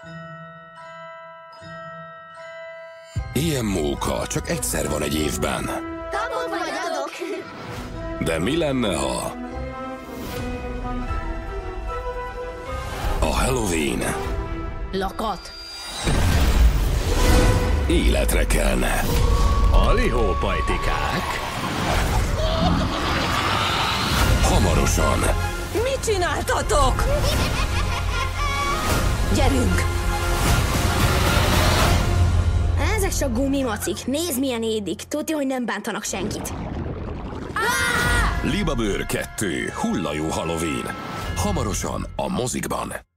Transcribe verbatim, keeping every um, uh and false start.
Ilyen móka csak egyszer van egy évben. Kapok vagy adok? De mi lenne, ha a Halloween Lakat. életre kelne? Alihó pajtikák. Hamarosan. Mit csináltatok? Gyerünk! Ezek csak gumimacik. Nézd, milyen édik. Tudja, hogy nem bántanak senkit. Libabőr kettő. Hullajó Halloween. Hamarosan a mozikban.